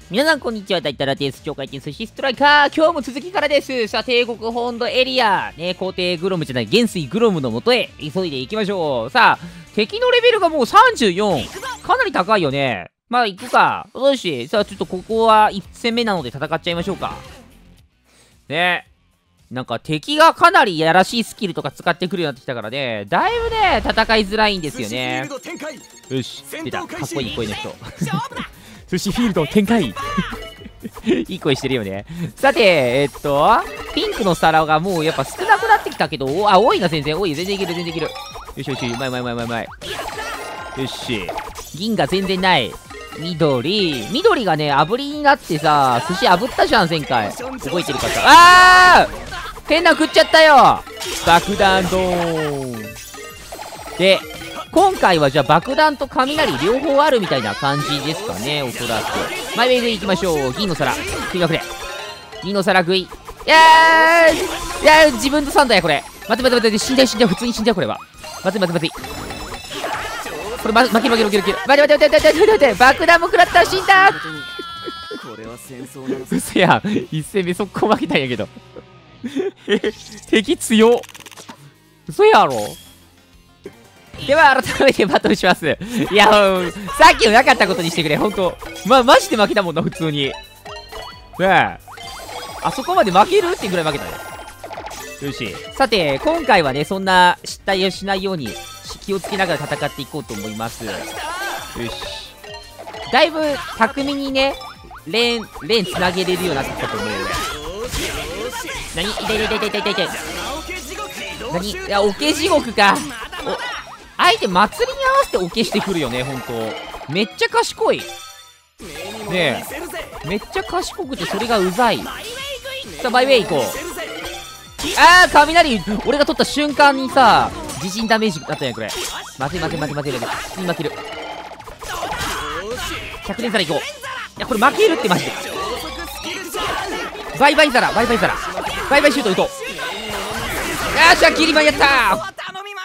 皆さんこんにちは、大体ラテース超回転寿司ストライカー、今日も続きからです。さあ、帝国本土エリア、ね、皇帝グロムじゃない、元帥グロムの元へ急いでいきましょう。さあ、敵のレベルがもう34。かなり高いよね。まあ、行くか。よし。さあ、ちょっとここは1戦目なので戦っちゃいましょうか。ね。なんか敵がかなりやらしいスキルとか使ってくるようになってきたからね、だいぶね、戦いづらいんですよね。よし、出た。かっこいい声の人。寿司フィールド展開いい声してるよね。さて、ピンクの皿がもうやっぱ少なくなってきたけど、多いな、全然。多い、全然いける、全然いける。よしよし、うまい。よし。銀が全然ない。緑がね、炙りになってさ、寿司炙ったじゃん、前回。覚えてる方。変な食っちゃったよ。爆弾ドーン。で、今回はじゃあ爆弾と雷両方あるみたいな感じですかね、おそらく。マイウェイでいきましょう。銀の皿食いまくれ。銀の皿食い。いやー自分のサンダーやこれ。待って死んじゃう普通に死んじゃうこれは。待ってこれ負ける。待って爆弾も食らった。死んだ嘘やん。1戦目速攻負けたんやけど敵強っ。嘘やろ。では改めてバトルします。いやさっきのなかったことにしてくれ。ほんとマジで負けたもんな、普通に。ねえ、あそこまで負けるってぐらい負けたね。よし、さて今回はね、そんな失態をしないように気をつけながら戦っていこうと思います。よし、だいぶ巧みにね、レーンつなげれるようになってきたと思うよ。何、痛い。何、いや、オケ地獄か。相手祭りに合わせてオケしてくるよね、ほんと。めっちゃ賢い。ねえ、めっちゃ賢くてそれがうざい。さあ、バイウェイ行こう。雷、俺が取った瞬間にさ、地震ダメージだったんや、これ。待て。普通に負ける。100年皿行こう。いや、これ負けるってマジで。バイバイ皿。バイバイシュート打とう。よっしゃ、ギリマンやったー。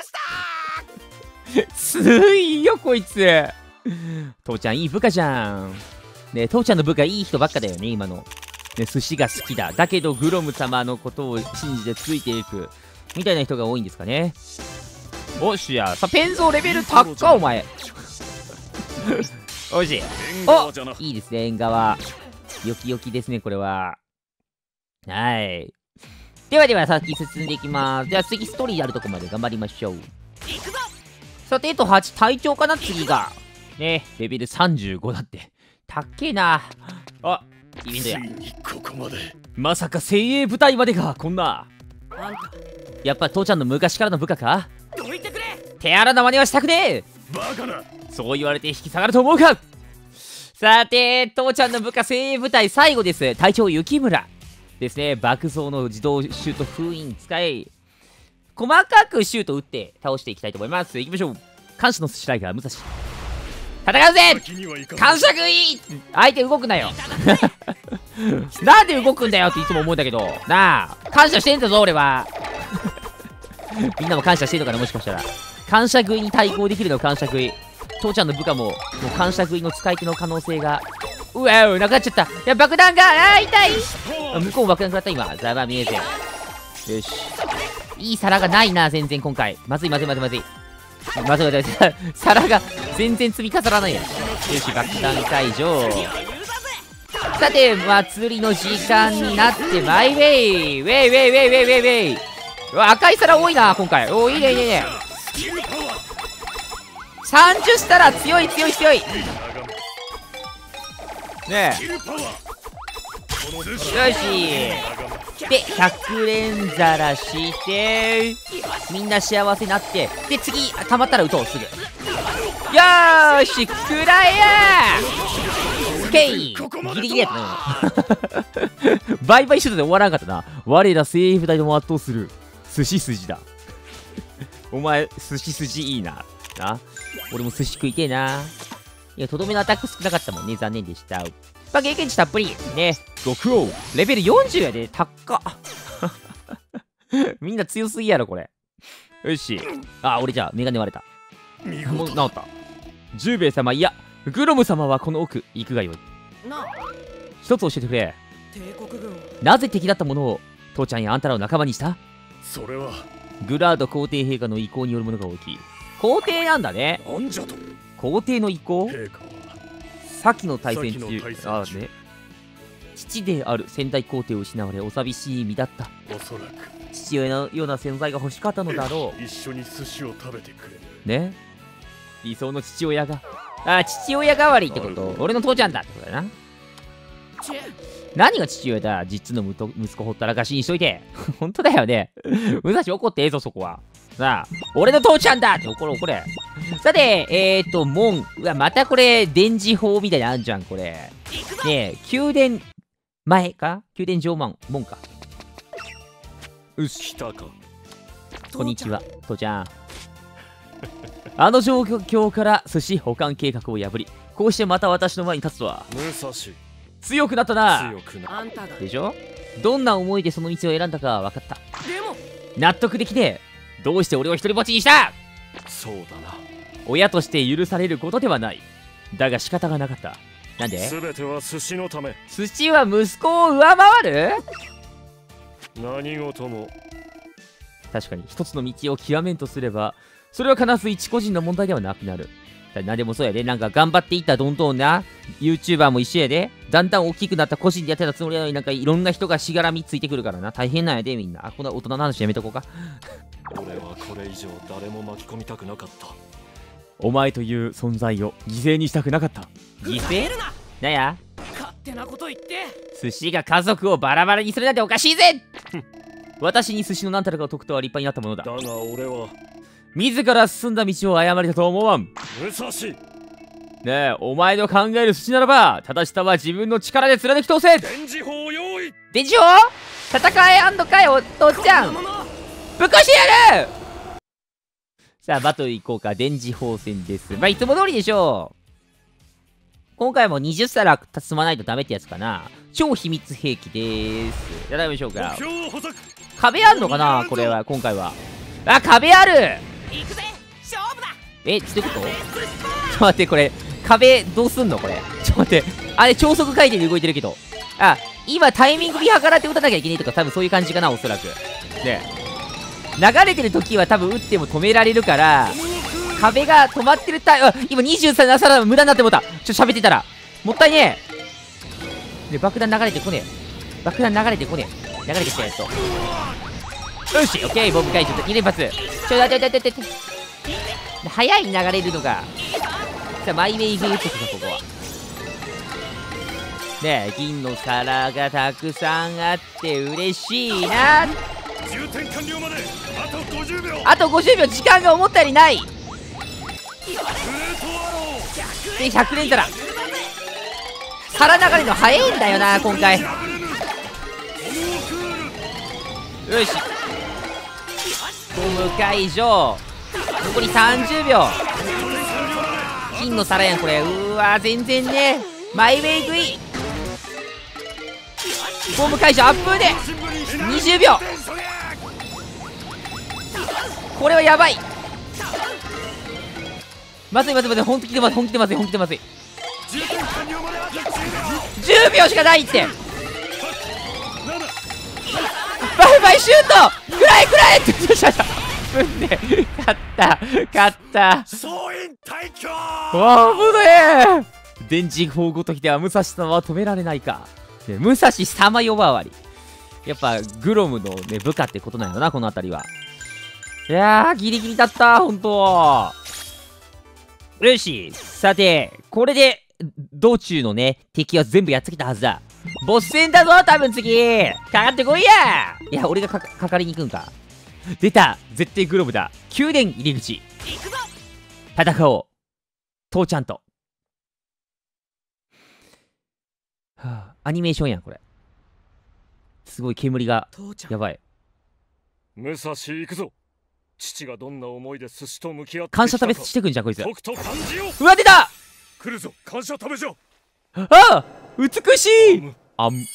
強いよこいつ。父ちゃんいい部下じゃんね。父ちゃんの部下いい人ばっかだよね、今のね。寿司が好きだけどグロム様のことを信じてついていくみたいな人が多いんですかね。おっしや。さあ、ペンゾーレベル高っかお前おいしい。いいですね、縁側よきですね、これは。はい、では先進んでいきます。じゃあ次ストーリーあるとこまで頑張りましょう。さて、8隊長かな、次が。ね、レベル35だって。たっけえな。イベントや。まさか精鋭部隊までが、こんな。やっぱ父ちゃんの昔からの部下か。手荒な真似はしたくねえ。そう言われて引き下がると思うか。さて、父ちゃんの部下精鋭部隊最後です。隊長雪村。ですね、爆走の自動シュート封印使い。細かくシュート打って倒していきたいと思います。いきましょう。監視の寿司ライガー武蔵戦うぜ。感謝食い。相手動くなよなんで動くんだよっていつも思うんだけどなあ。感謝してんだぞ俺はみんなも感謝してんのかな、もしかしたら。感謝食いに対抗できるの。感謝食い。父ちゃんの部下も感謝食いの使い手の可能性が。なくなっちゃった。いや、爆弾が痛い。向こうも爆弾食らった今。ざま見えて。よし、いい皿がないな、全然今回。まずい。皿が全然積み飾らないや。よし、爆弾解除。さて、祭りの時間になってマイウェイ。ウェイ。赤い皿多いな、今回。いいね。30皿強い。ねえ。よし。で、100連皿して、みんな幸せになって、で、次、溜まったら撃とう、すぐ。よーし、くらえやー。ケイギリギリやったな。バイバイシュートで終わらんかったな。我ら精鋭部隊でも圧倒する。寿司筋だ。お前、寿司筋いいな。俺も寿司食いてえな。いや、とどめのアタック少なかったもんね。残念でした。経験値たっぷりね。極王レベル40やで。高っみんな強すぎやろこれ。よし、俺じゃあメガネ割れた。もう治った。十兵衛様、いやグロム様はこの奥行くがよい。 一つ教えてくれ。なぜ敵だったものを父ちゃんやあんたらを仲間にした？ それはグラード皇帝陛下の意向によるものが大きい。皇帝なんだね。 なんじゃと。 皇帝の意向？ 陛下は先の大戦中、 ああね、 父である先代皇帝を失われお寂しい身だった。 おそらく父親のような存在が欲しかったのだろう。 一緒に寿司を食べてくれね。理想の父親が、父親代わりってこと。俺の父ちゃんだってことだな。何が父親だ。実の息子ほったらかしにしといて。本当だよね。武蔵怒ってええぞそこは。さあ、俺の父ちゃんだって怒れ怒れ。さて、門。うわ、またこれ、電磁砲みたいなのあんじゃん、これ。ねえ、宮殿前か？宮殿上門か。うし。 来たか。 こんにちは、父ちゃん。あの状況から寿司保管計画を破り、こうしてまた私の前に立つとは。 武蔵。 強くなったな。 強くな。 でしょ？どんな思いでその道を選んだか分かった。でも納得できねえ。どうして俺を一人ぼっちにした？ そうだな。 親として許されることではない。だが仕方がなかった。なんで？ 全ては寿司のため。 寿司は息子を上回る？ 何事も。 確かに一つの道を極めんとすれば、それは必ず一個人の問題ではなくなる。なんでもそうやで。なんか頑張っていったどんどんな YouTuber も一緒やで。だんだん大きくなった個人でやってたつもりなのに、なんかいろんな人がしがらみついてくるからな。大変なんやでみんな。こんな大人の話やめとこうか。 俺はこれ以上誰も巻き込みたくなかった。 お前という存在を犠牲にしたくなかった。犠牲？なんや？ 勝手なこと言って。 寿司が家族をバラバラにするなんておかしいぜ。私に寿司のなんたらかを解くとは立派になったものだ。 だが俺は自ら進んだ道を誤りだと思わん。 武蔵。 ねえ、お前の考える寿司ならば正しさは自分の力で貫き通せ。 電磁砲用意。 電磁砲？戦えかいお父ちゃん。ぶっ壊してやる。さあバトル行こうか。電磁砲戦です。まあいつも通りでしょう。今回も20皿積まないとダメってやつかな。超秘密兵器でーす。やらいましょうか。壁あんのかなこれは。今回は壁ある。 行くぜ勝負だ。 どういうこと？ちょっと待って、これ壁どうすんのこれ。ちょっと待って、あれ超速回転で動いてるけど、今タイミング見計らって打たなきゃいけないとか、多分そういう感じかな、おそらく。で流れてる時は多分打っても止められるから、壁が止まってる今23皿無駄になってもった。喋ってたらもったいねえ。で爆弾流れてこねえ。爆弾流れてこねえ。流れてきたやつと。よし、オッケー、ボム解除2連発。早い流れるのが。さあ、マイウェイグーチェクか、ここは。ねえ、銀の皿がたくさんあって嬉しいな。 充填完了まであと50秒。 あと50秒、時間が思ったよりない。で、100連皿。皿流れの早いんだよな、今回。よし。ボム解除。残り30秒。金の皿やんこれ。うわ全然ね。マイウェイ食い。ボム解除アップで20秒。これはやばい。まずい。本気でまずい。10秒しかないって。バイバイシュート。くらえって言ってた。勝った総員退去。 わあ危ねえ。電磁砲ごときでは武蔵様は止められないか。ね、武蔵様呼ばわり。やっぱグロムのね部下ってことなんやろな、この辺りは。いやーギリギリだったほんと。よし、さてこれで道中のね敵は全部やっつけたはずだ。ボス戦だぞ多分次。かかってこいや。いや俺がかかりに行くんか。出た絶対グロムだ。宮殿入り口。戦おう父ちゃんと。はあ、アニメーションやんこれ。すごい煙がやばい。 武蔵行くぞ。父がどんな思いで寿司と向き合って感謝食べしてくんじゃんこいつ。 うわ出た。 来るぞ感謝食べじゃ。 あ美しい。あん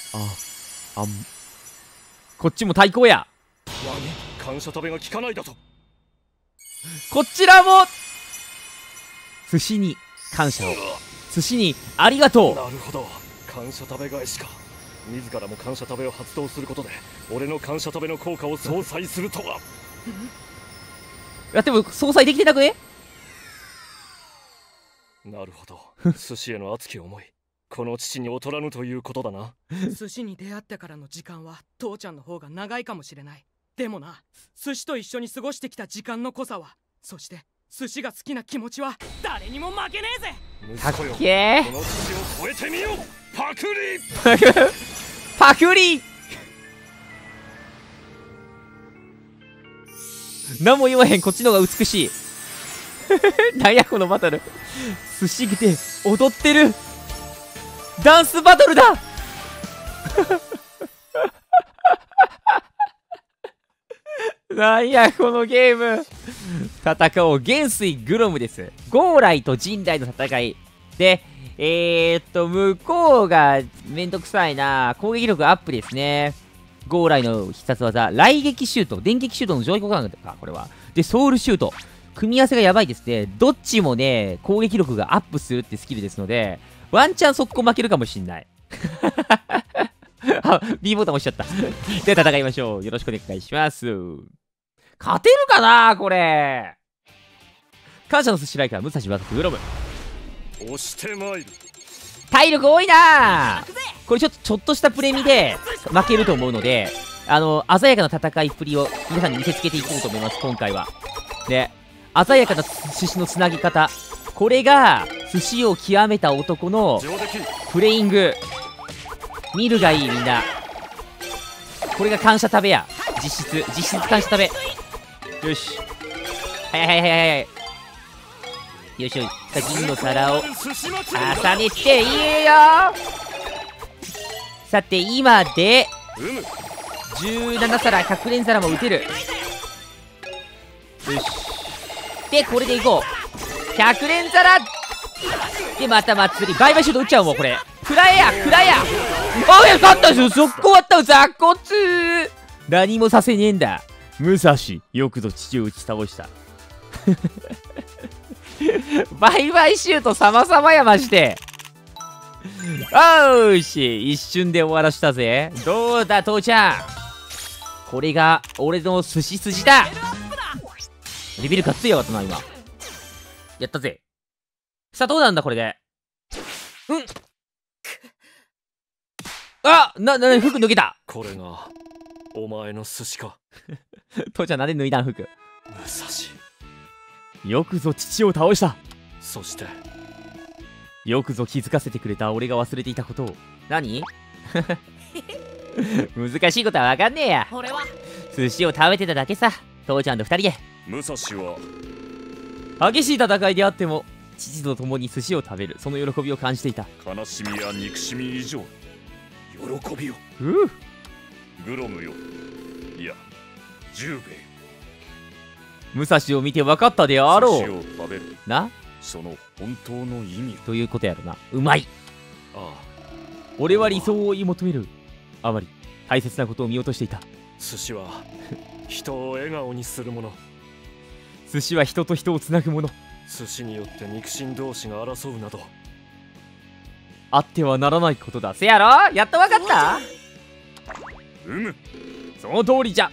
こっちも対抗や。 感謝食べが効かないだと。 こちらも寿司に感謝を寿司にありがとう。 なるほど、感謝食べ返しか。自らも感謝食べを発動することで俺の感謝食べの効果を相殺するとは。 いやでも相殺できてなくね。 なるほど、寿司への熱き思い、この父に劣らぬということだな。 寿司に出会ってからの時間は父ちゃんの方が長いかもしれない。でもな、寿司と一緒に過ごしてきた時間の濃さは、そして寿司が好きな気持ちは誰にも負けねえぜ。 かっ息子よ、 けこの父を超えてみよう。パクリーパクリ。何も言わへん、こっちの方が美しい。なんやこのバトル。寿司で踊ってるダンスバトルだ。なんやこのゲーム。戦おう、元帥グロムです。ゴーライとジンダイの戦いで、向こうがめんどくさいな。攻撃力アップですね。ゴーライの必殺技、雷撃シュート、電撃シュートの上位互換か、これは。で、ソウルシュート。組み合わせがやばいですね。どっちもね、攻撃力がアップするってスキルですので、ワンチャン速攻負けるかもしんない。あ、B ボタン押しちゃった。で、戦いましょう。よろしくお願いします。勝てるかなこれ。感謝の寿司ライカー、武蔵若くグロム。 押してまいる。 体力多いな。これちょっとしたプレミで負けると思うので、鮮やかな戦いっぷりを皆さんに見せつけていこうと思います、今回は。で、鮮やかな寿司のつなぎ方。これが、寿司を極めた男のプレイング。見るがいい、みんな。これが感謝食べや。実質感謝食べ。よし。はいはいはいはい。よいしょ。さあ、銀の皿を重ねていいよ。さて、今で、17皿、100連皿も打てる。よし。で、これでいこう。100連皿で、また祭り。バイバイシュート打っちゃうもん、これ。食らえや。あ、いや、勝ったでしょ。速攻終わった。雑骨。何もさせねえんだ。武蔵、よくぞ父を打ち倒した。バイバイシュート様々やまして。おーし、一瞬で終わらしたぜ。どうだ、父ちゃん。これが俺の寿司筋だ。レベルがついやがったな、今。やったぜ。さあ、どうなんだ、これで。あ、服脱げた。 これがお前の寿司か。 父ちゃんなんで脱いだん、服。 武蔵、 よくぞ父を倒した。 そしてよくぞ気づかせてくれた俺が忘れていたことを。何難しいことは分かんねえや。 俺は寿司を食べてただけさ。父ちゃんと二人で。 武蔵は激しい戦いであっても父と共に寿司を食べる、その喜びを感じていた。 悲しみや憎しみ以上喜びを。グロムよ、いや十兵衛、 武蔵を見て分かったであろ寿司うを食べるな。 その本当の意味ということやろな。うまい。 ああ、 俺は理想を追い求めるあまり大切なことを見落としていた。 寿司は人を笑顔にするもの。 寿司は人と人をつなぐもの。 寿司によって肉親同士が争うなどあってはならないことだ。せやろ。やっと分かった。その通りじゃ。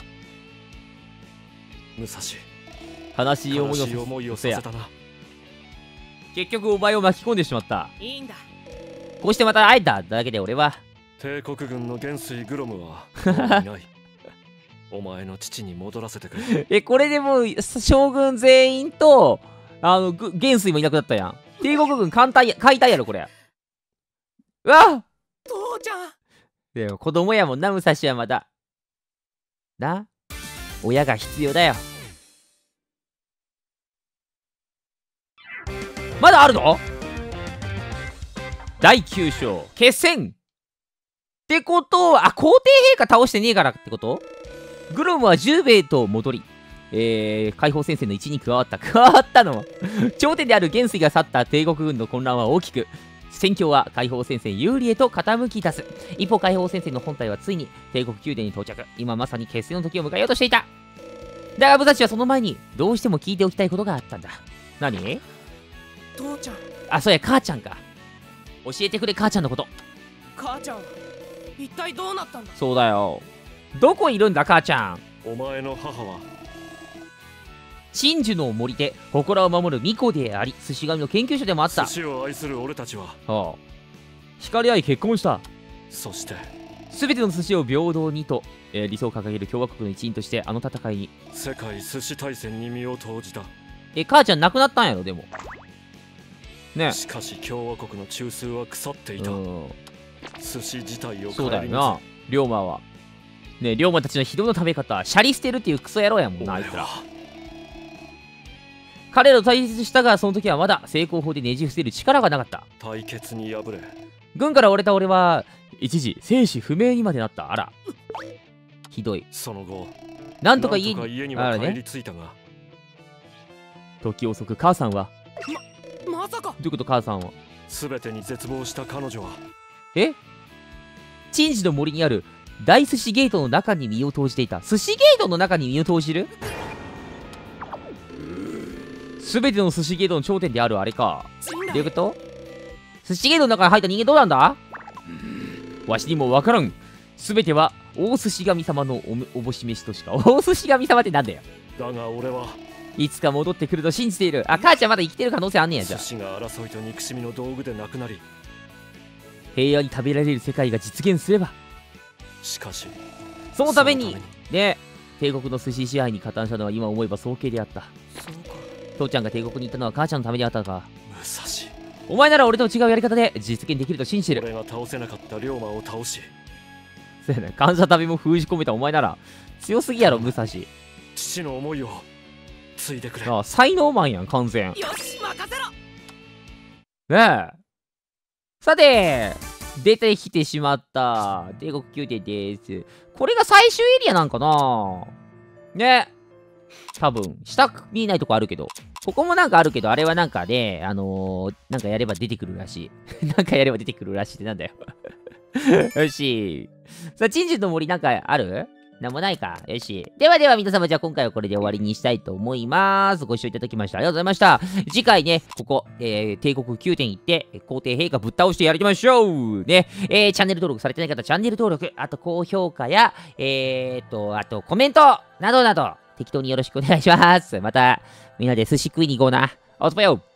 武蔵、 悲しい思悲しい思いをさせたな。 結局お前を巻き込んでしまった。 いいんだ。 こうしてまた会えただけで俺は帝国軍の元帥グロムはもういない。お前の父に戻らせてくれ。 これでもう将軍全員と元帥もいなくなったやん。帝国軍解体やろこれ。うわっ、 父ちゃん。 でも子供やもんな、武蔵はまだな。親が必要だよ。まだあるの？第9章決戦ってことは、皇帝陛下倒してねえからってこと？グロムは10兵衛と戻り、解放戦線の一に加わったのは頂点である元帥が去った帝国軍の混乱は大きく、戦況は解放戦線有利へと傾き出す。一方、解放戦線の本体はついに帝国宮殿に到着。今まさに決戦の時を迎えようとしていた。だが武蔵はその前にどうしても聞いておきたいことがあったんだ。何？ 父ちゃん。 あ、そうや、母ちゃんか。 教えてくれ母ちゃんのこと。 母ちゃんは一体どうなったんだ。 そうだよ。どこいるんだ母ちゃん。 お前の母は真珠の森で祠を守る巫女であり、寿司神の研究所でもあった。 寿司を愛する俺たちは、 はあ、惹かれ合い結婚した。 そして全ての寿司を平等にと、理想を掲げる共和国の一員としてあの戦いに。 世界寿司大戦に身を投じた。 母ちゃん亡くなったんやろでもね。 しかし共和国の中枢は腐っていた。寿司自体をそうだよな。龍馬はね、龍馬たちの非道の食べ方、シャリ捨てるっていうクソ野郎やもんな、あいつら。彼らを対立したが、その時はまだ成功法でねじ伏せる力がなかった。 対決に敗れ、 軍から折れた俺は一時生死不明にまでなった。あら、ひどい。 その後なんとか家には帰り着いたが、 時遅く母さんはまさか。 どういうこと？母さんは全てに絶望した彼女は、 珍珠の森にある大寿司ゲートの中に身を投じていた。寿司ゲートの中に身を投じる？全ての寿司ゲートの頂点であるあれか。どういうこと？寿司ゲートの中に入った人間どうなんだ？わしにもわからん。全ては大寿司神様のおぼし飯としか。大寿司神様ってなんだよ。 だが俺はいつか戻ってくると信じている。あ、母ちゃんまだ生きてる可能性あんねや。じゃあ寿司が争いと憎しみの道具でなくなり、 平和に食べられる世界が実現すれば。 しかしそのためにね、帝国の寿司支配に加担したのは今思えば早計であった。 そうか。 父ちゃんが帝国に行ったのは母ちゃんのためであったか。 武蔵、 お前なら俺と違うやり方で実現できると信じてる。 俺が倒せなかった龍馬を倒し、 そうやな、感謝旅も封じ込めたお前なら強すぎやろ武蔵。 父の思いを継いでくれ。 ああ、才能マンやん完全。 よし任せろ。 ねえ、さて出てきてしまった帝国宮殿です。これが最終エリアなんかなね。多分下見えないとこあるけど、ここもなんかあるけど、あれはなんかね、なんかやれば出てくるらしい。なんかやれば出てくるらしいってなんだよ。よし。さあ、珍珠の森なんかある？なんもないか。よし。ではでは皆様、じゃあ今回はこれで終わりにしたいと思います。ご視聴いただきましてありがとうございました。次回ね、ここ、帝国9点行って、皇帝陛下ぶっ倒してやりましょうね。チャンネル登録されてない方、チャンネル登録、あと高評価や、あとコメントなどなど、適当によろしくお願いします。また、みんなで寿司食いに行こうな。おつぽよ。